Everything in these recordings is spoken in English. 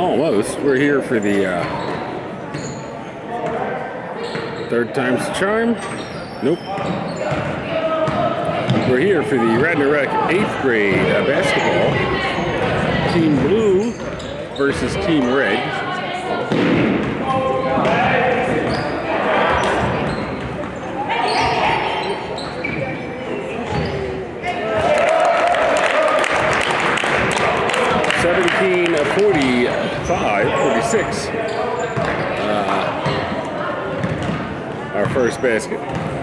Almost. We're here for the third time's the charm. Nope. We're here for the Radnor Rec 8th grade basketball. Team Blue versus Team Red. (17 45, 46). Our first basket.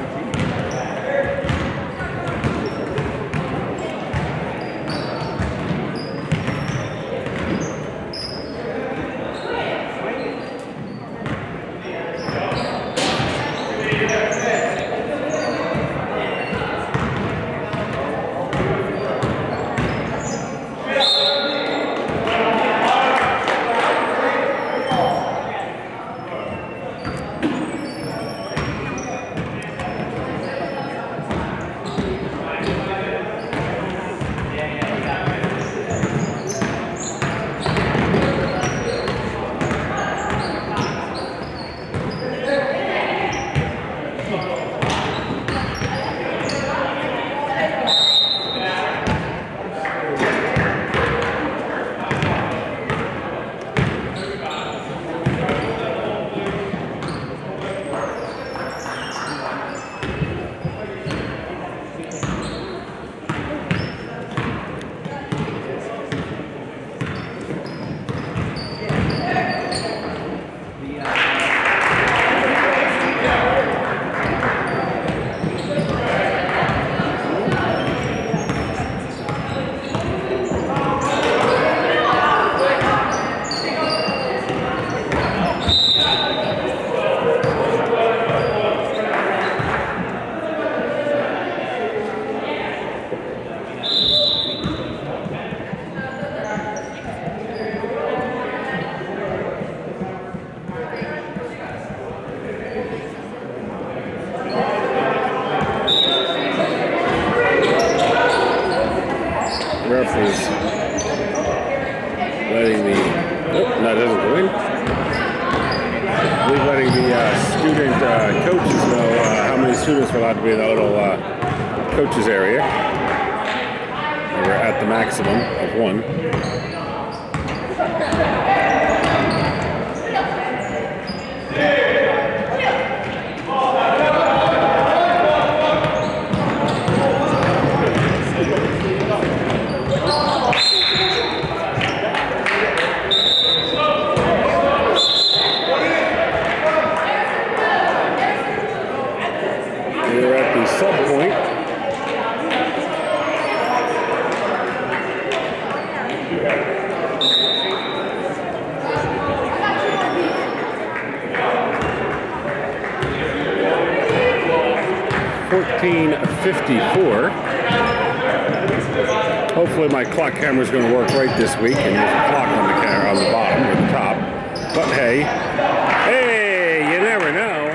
Ref is letting the, that doesn't go in. We're letting the student coaches know how many students are allowed to be in the little coaches area. We're at the maximum of 1. We're at the sub point. (14:54). Hopefully my clock camera is going to work right this week, and there's a clock on the camera on the bottom or the top. But hey, you never know.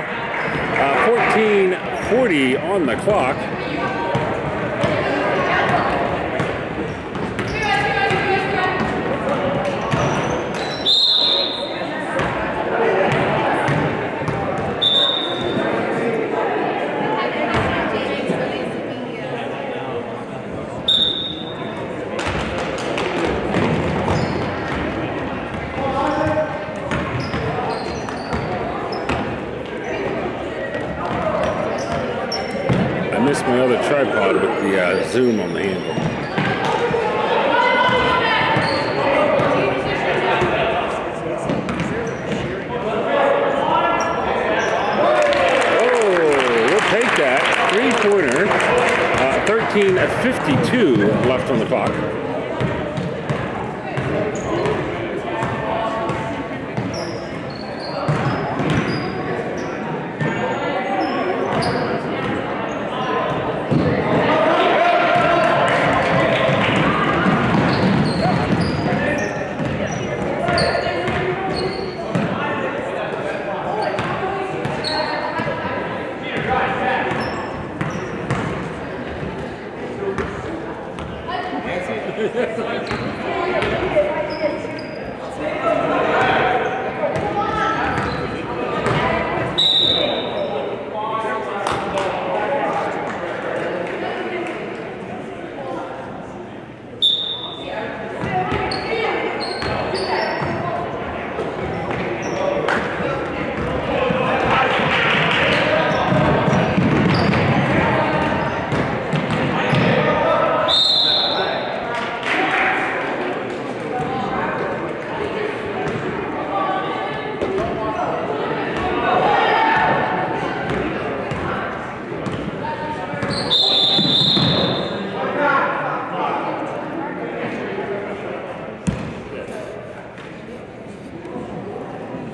14:40 on the clock. I missed my other tripod with the zoom on the handle. Oh, we'll take that. 3-pointer. 13:52 left on the clock.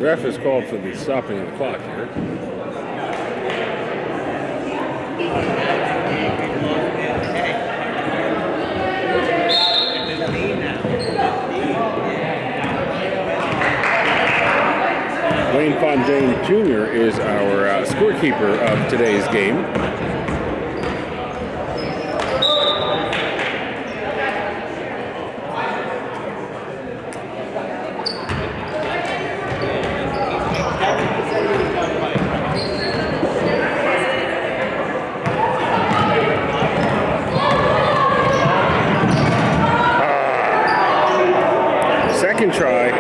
The ref has called for the stopping of the clock here. Wayne Fontaine Jr. is our scorekeeper of today's game. Second try.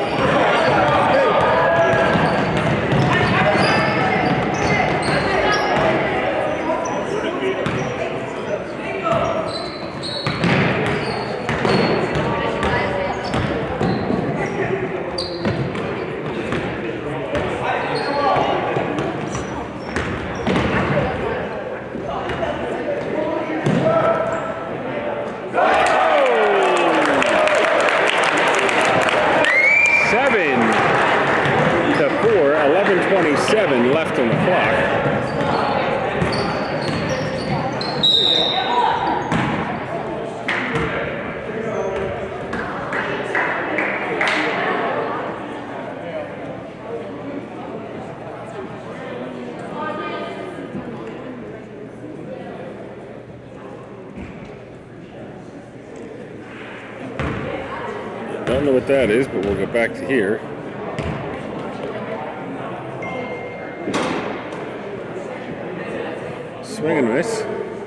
Left on the clock. Don't know what that is, but we'll get back to here. Swing and miss.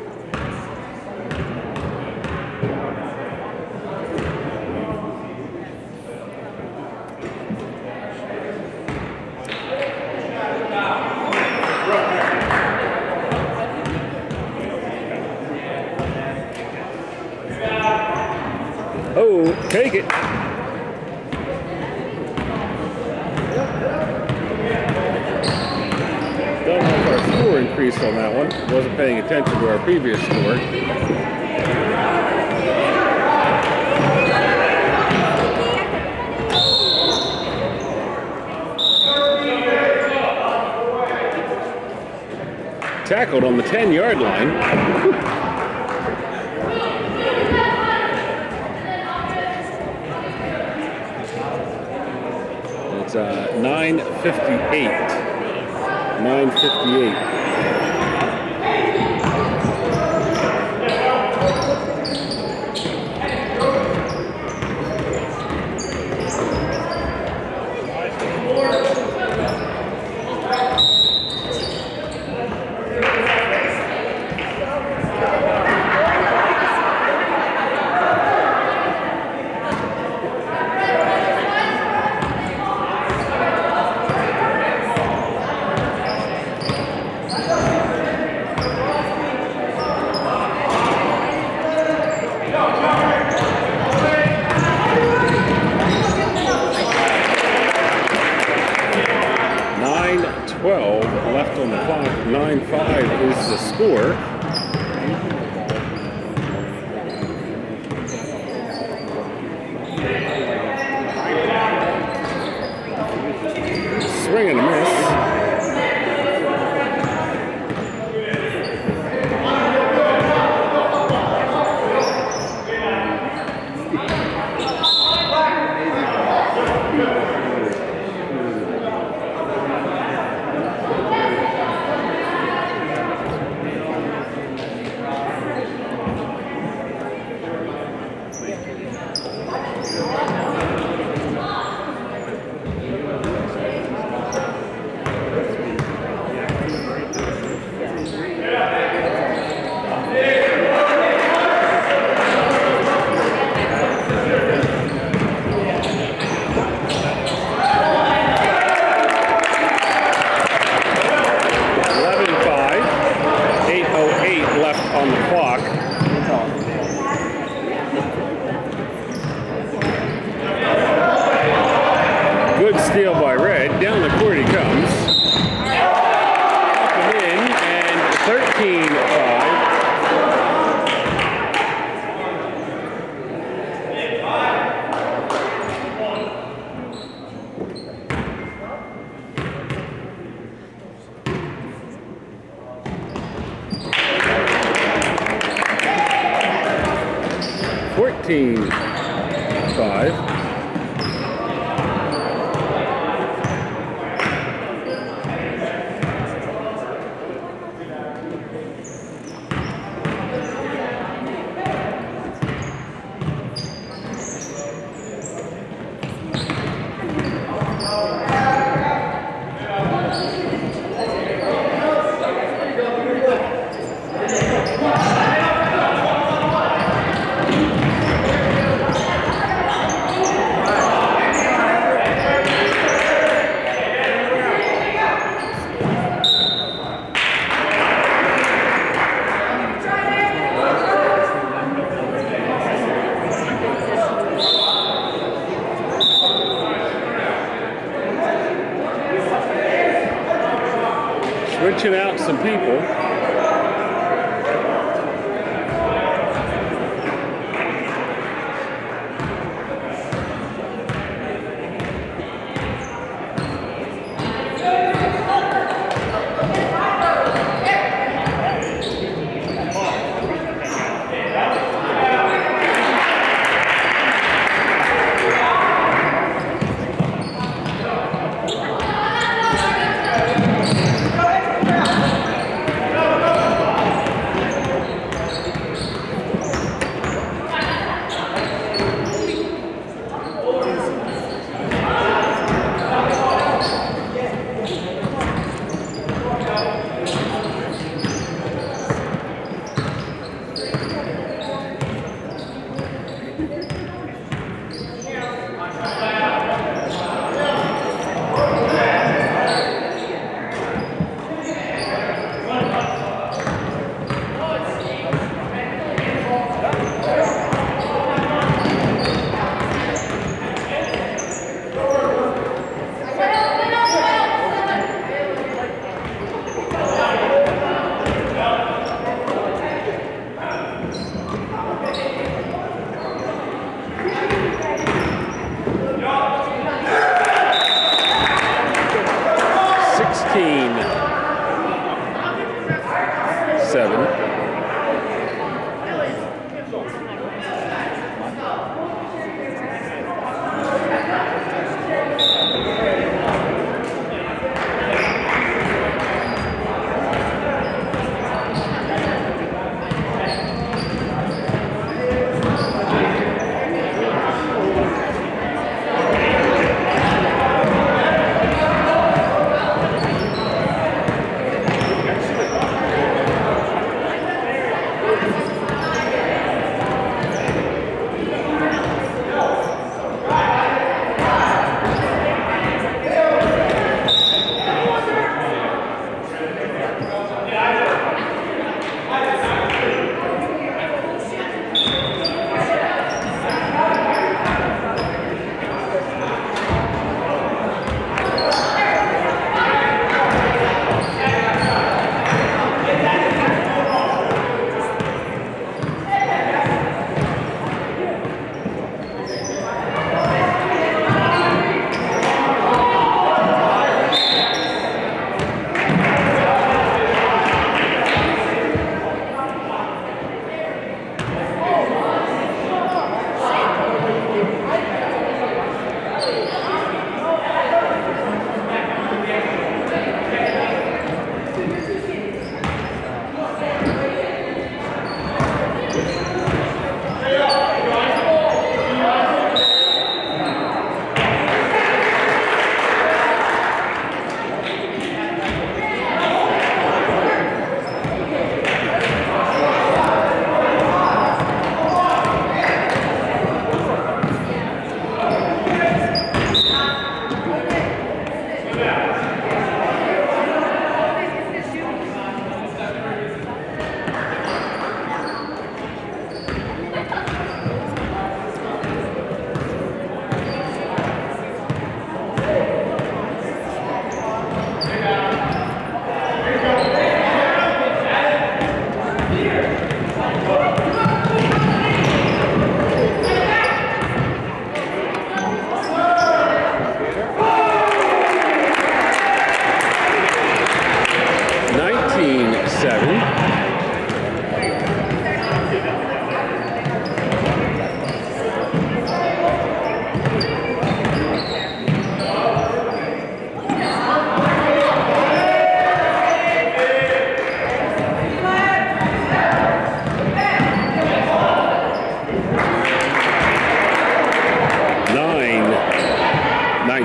Oh, take it. Don't know if our score increased on that one. Wasn't paying attention to our previous score. Tackled on the 10-yard line. It's 9:58. 9:58. Left on the clock. 9-5 is the score. Swing and a miss. On the clock. Good steal by Red. Down the court he comes. Up and in, and 13-5. 14-5. Switching out some people.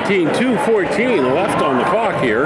19:2:14 left on the clock here.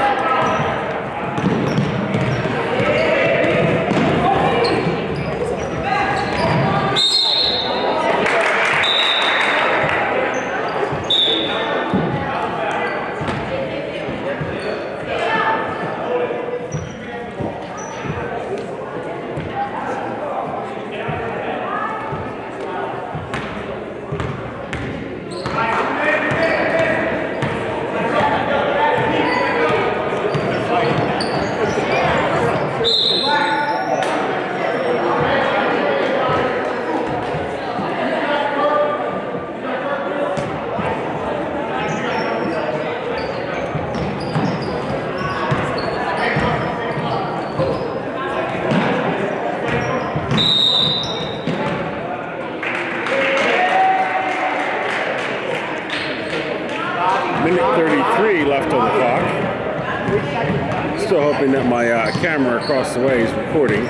Minute 33 left on the clock. Still hoping that my camera across the way is recording.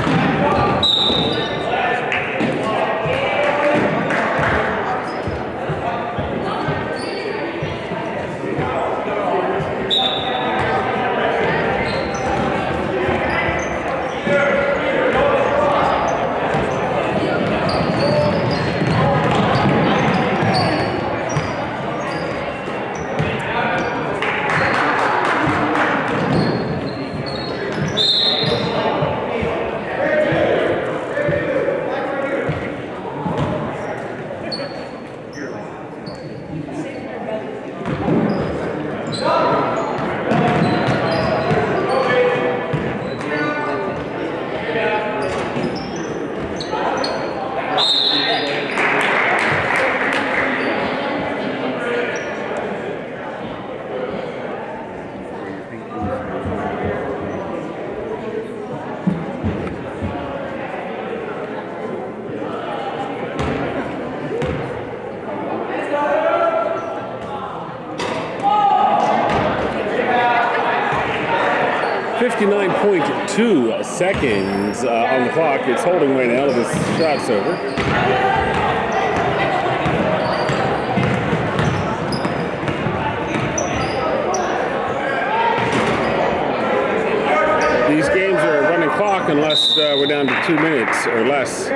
.2 seconds on the clock. It's holding right now. This shot's over. These games are running clock unless we're down to 2 minutes or less.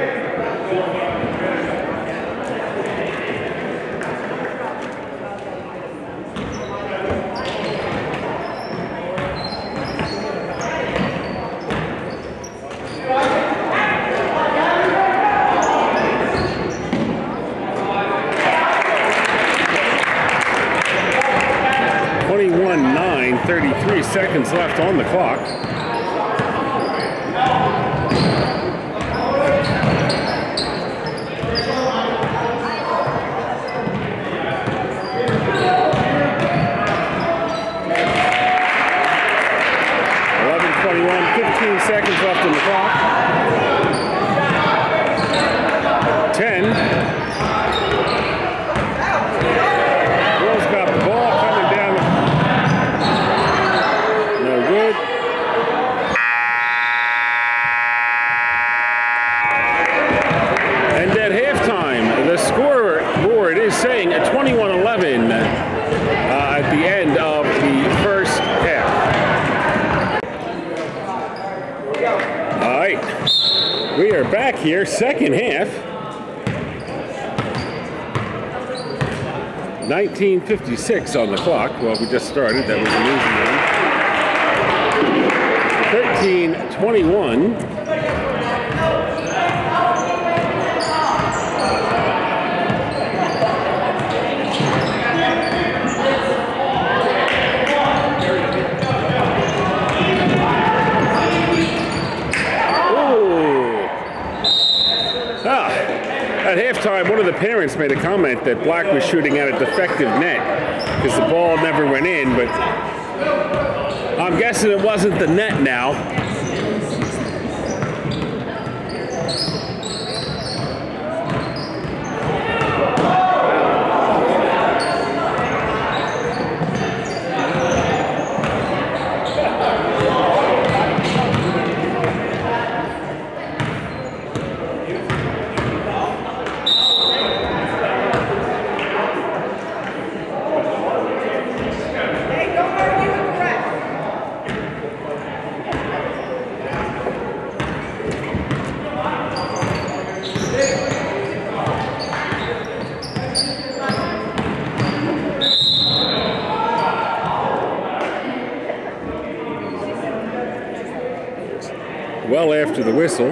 Seconds left on the clock. Seconds left on the clock. 10. Will's got the ball coming down. No good. And at halftime, the scoreboard is saying at 21-11 at the end of the first half. All right, we are back here, second half. 19:56 on the clock. Well, we just started. That was an easy one. 13-21. At halftime, one of the parents made a comment that Black was shooting at a defective net because the ball never went in, but I'm guessing it wasn't the net now. well after the whistle.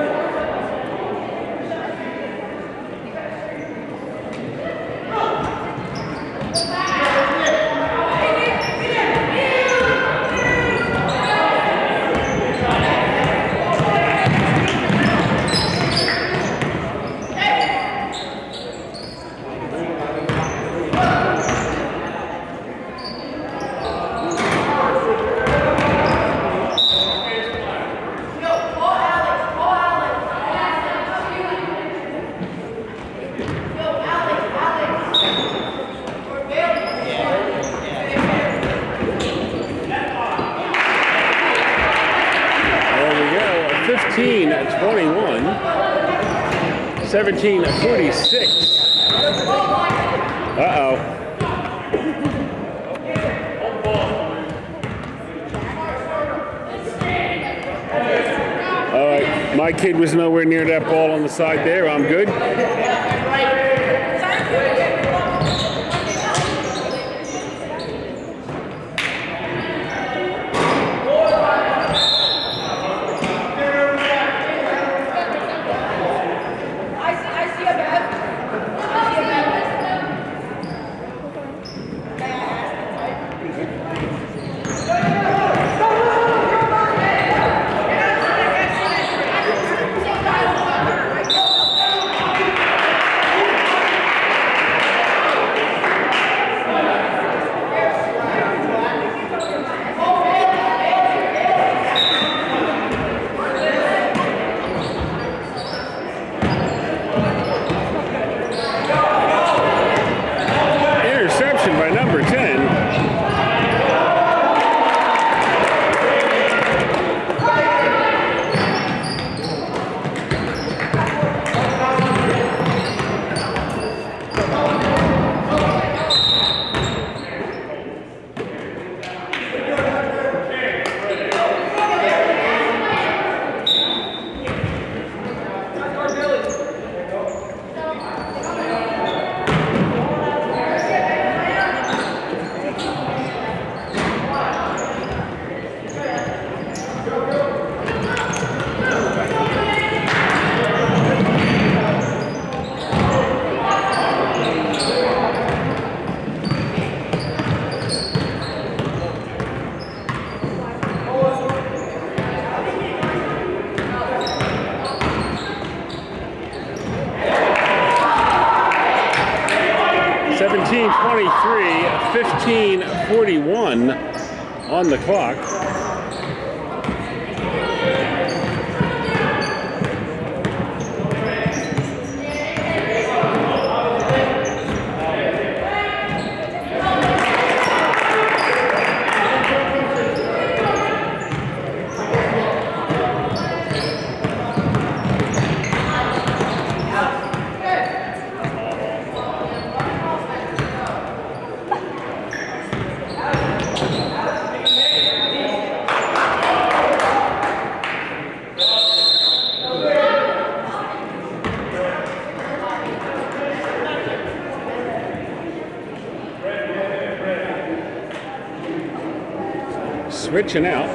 There we go, 15-21, 17-46. Uh-oh. All right, my kid was nowhere near that ball on the side there. I'm good. By number 10. (17:23), 15:41 on the clock. Switching out.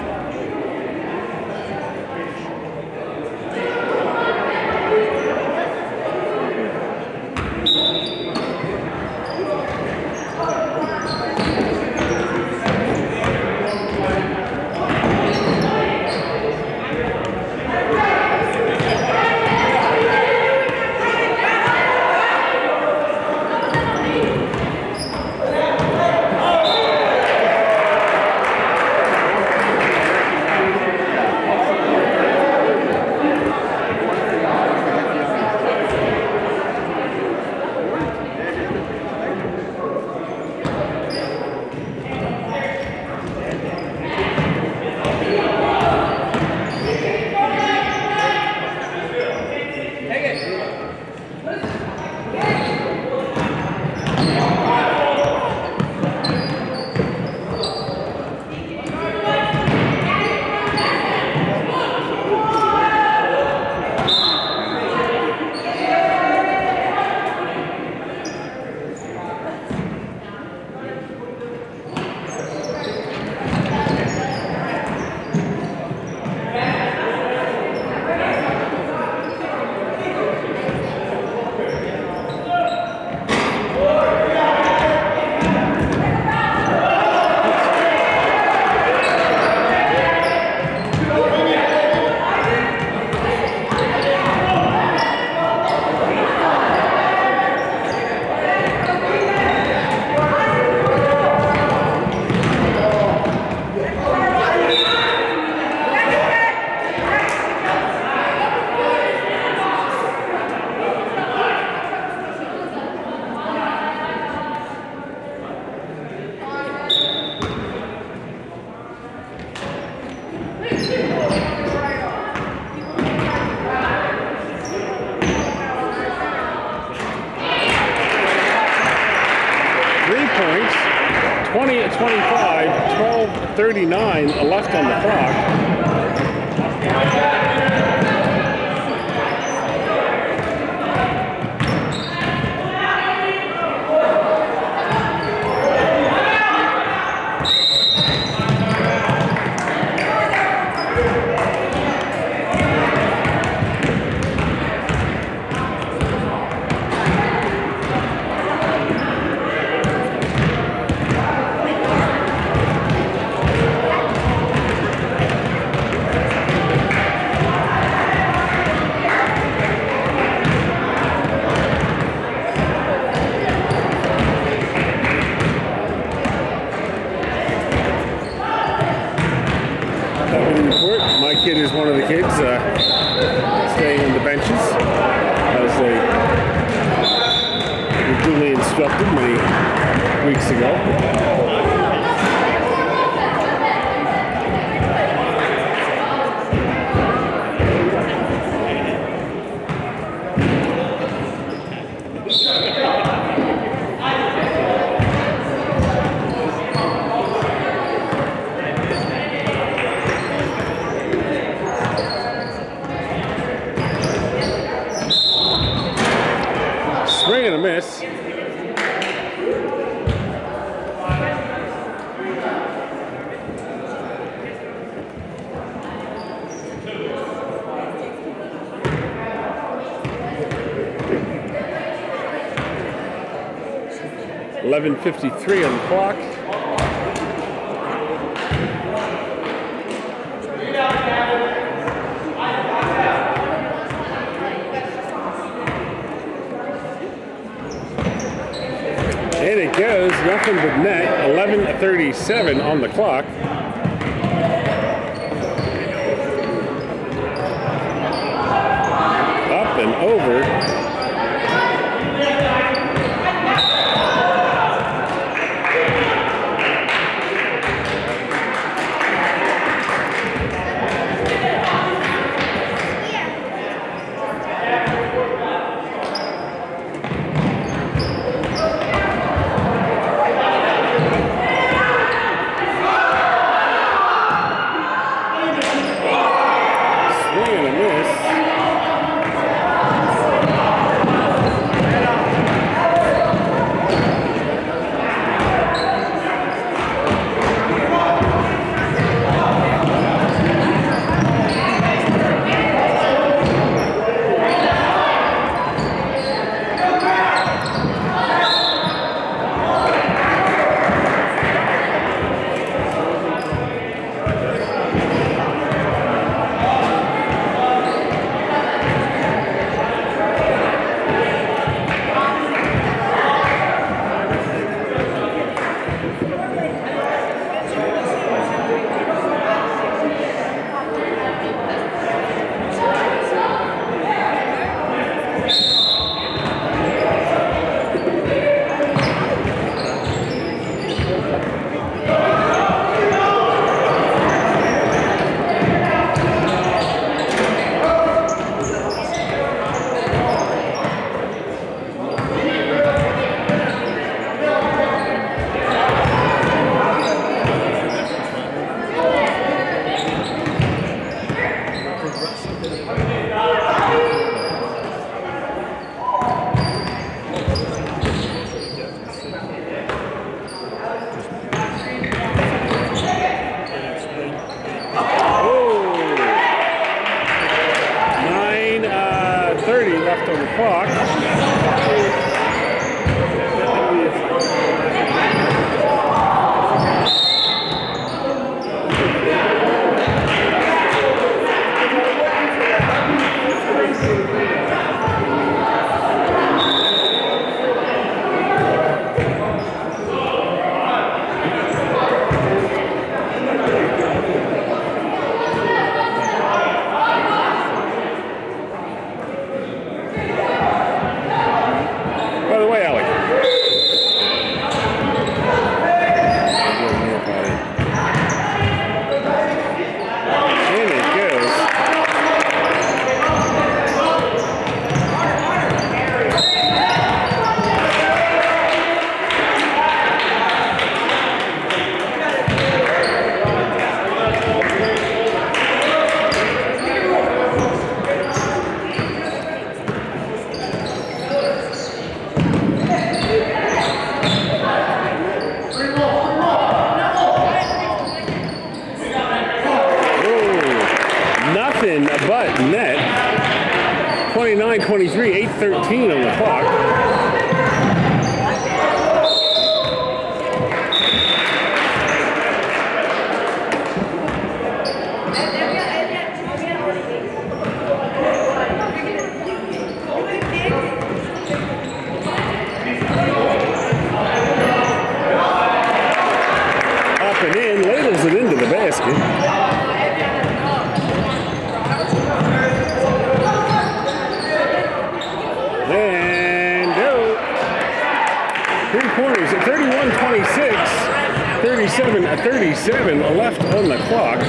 points. 20-25, 12:39 left on the clock. My kid is one of the kids staying on the benches as they were duly instructed many weeks ago. Swing and a miss. $11:53 on the clock. And it goes, nothing but net, 11:37 on the clock. Up and over. Left on the clock. 23, 8:13 on the clock. Up and in, ladles it into the basket. And go. 3 pointers at 31-26, 37 left on the clock.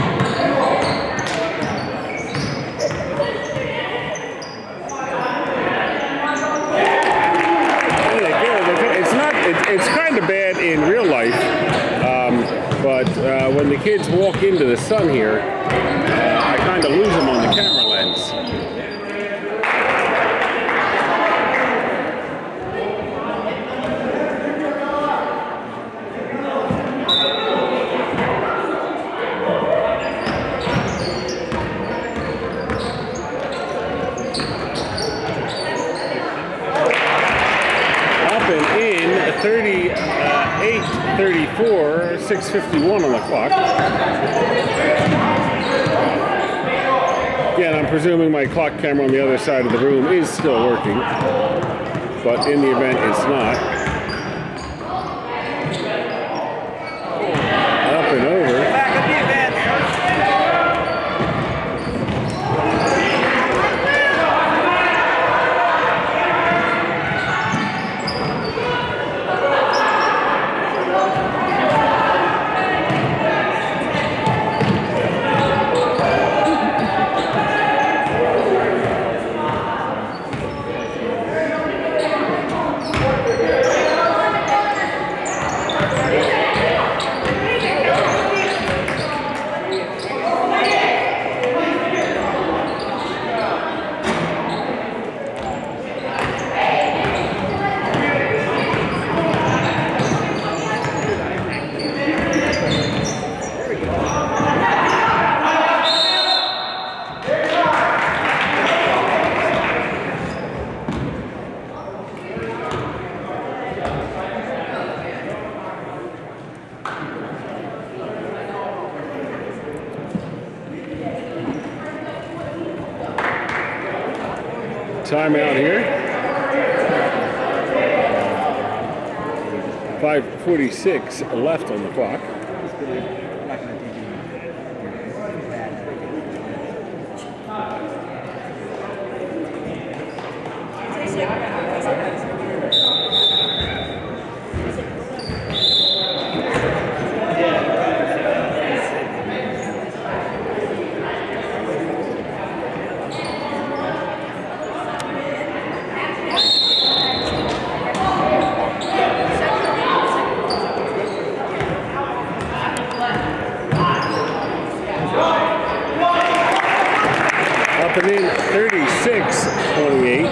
There they go. It's kind of bad in real life, but when the kids walk into the sun here, I kind of lose them on the camera lens. Up and in, 38-34, 6:51 on the clock. Again, I'm presuming my clock camera on the other side of the room is still working, but in the event it's not. Up and over. Timeout here. 5:46 left on the clock. Up and in, 36-28.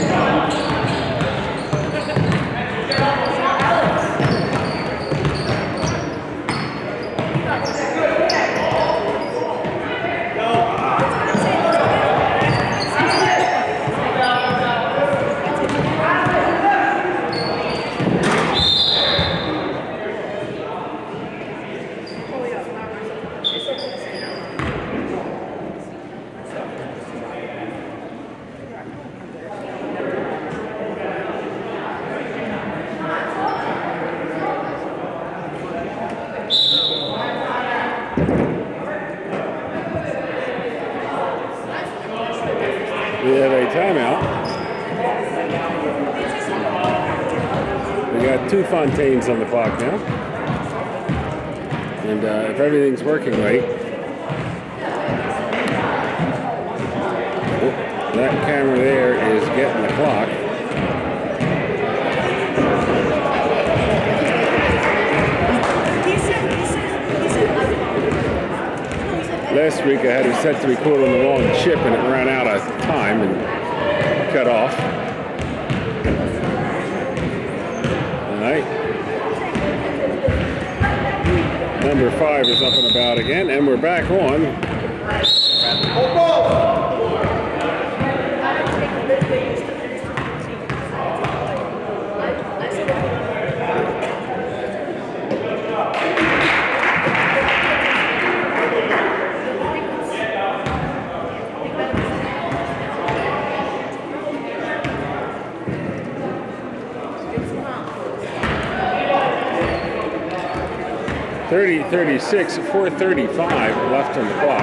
We have a timeout. We got 2 Fontaines on the clock now. And if everything's working right, that camera there is getting the clock. Last week I had it set to record on the wrong chip and it ran out of time and cut off. Alright. Number 5 is up and about again, and we're back on. 30-36, 4:35 left on the clock.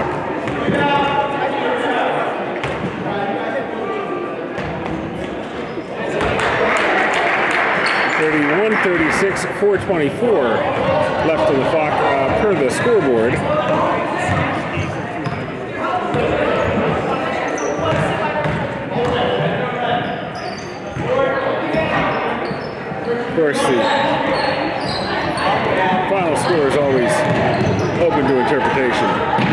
31-36, 4:24 left on the clock per the scoreboard. Of course, the final score is always open to interpretation.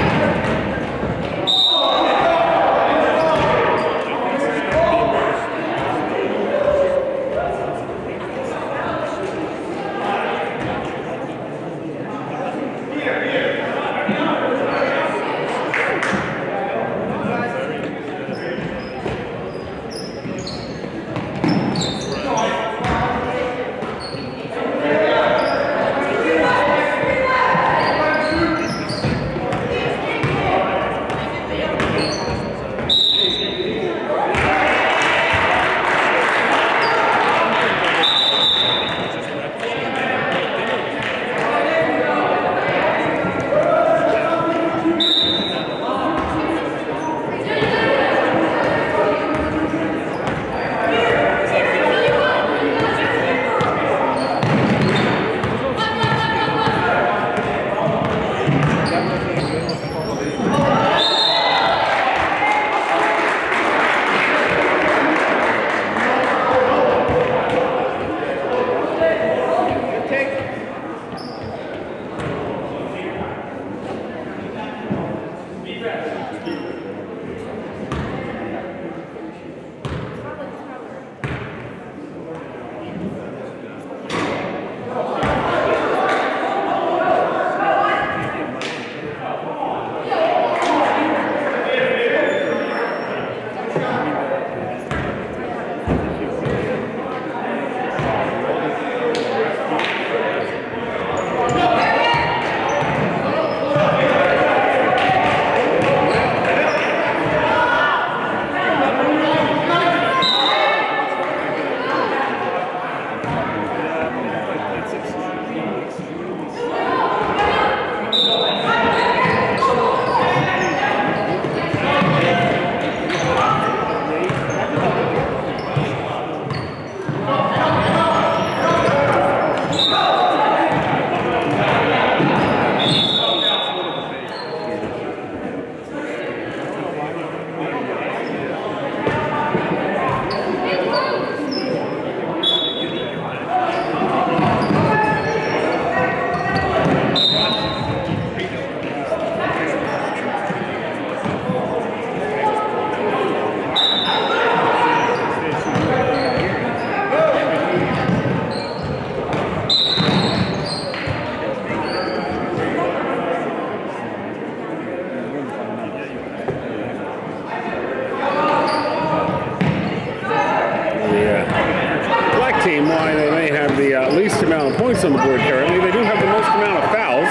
Least amount of points on the board currently. They do have the most amount of fouls.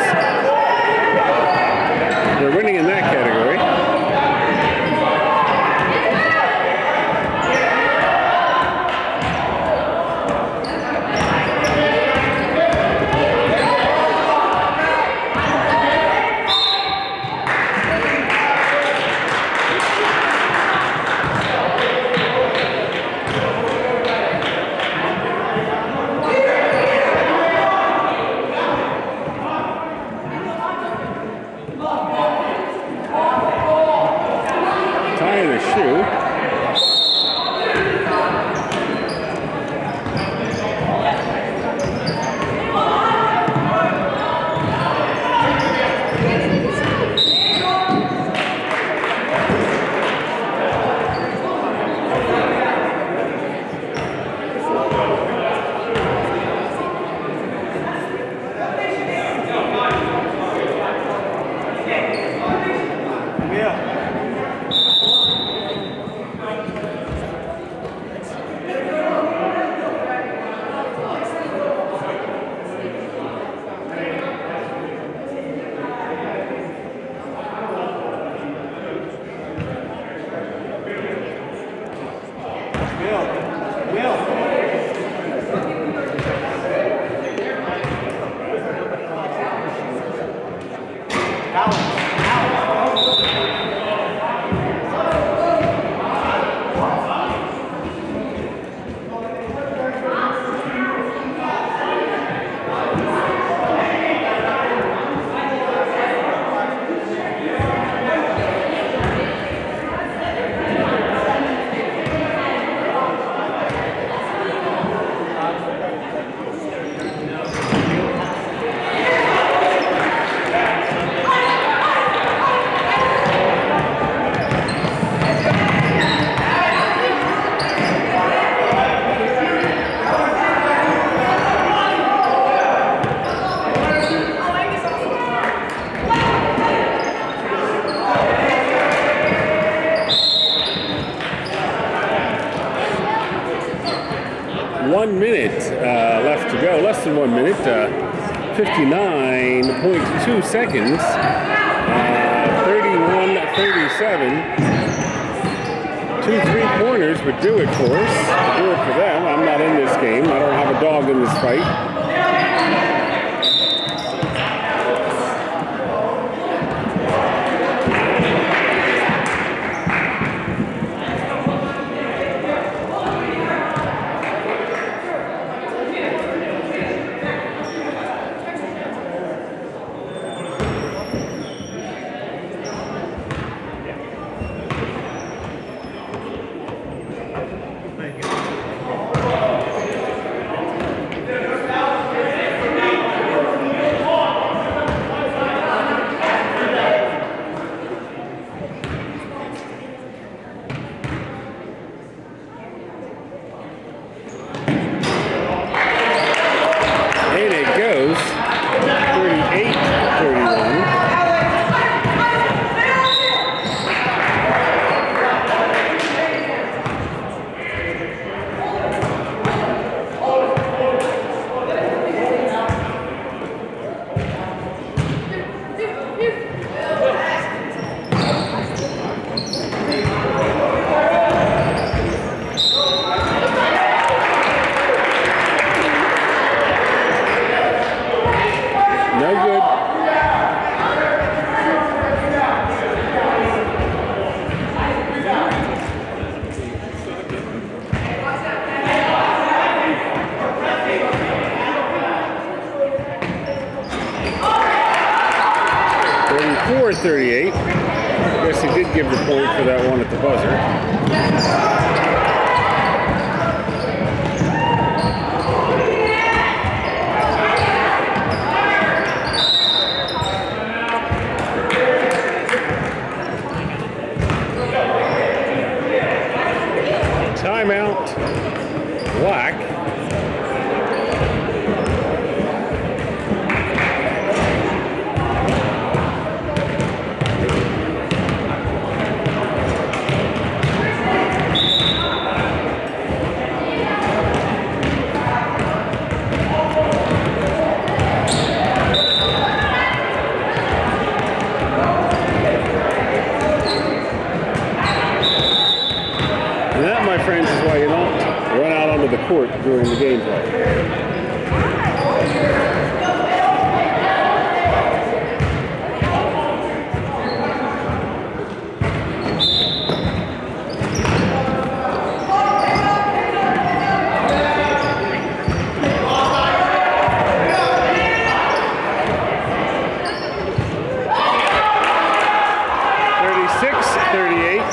They're winning in that category. 1 minute, 59.2 seconds, 31-37. 2 3-pointers would do it for us, do it for them. I'm not in this game. I don't have a dog in this fight. .38. Guess he did give the point for that one at the buzzer. Timeout. Black. Friends, is why you don't run out onto the court during the gameplay. 36-38.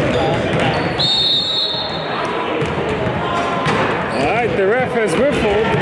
The ref has whiffled.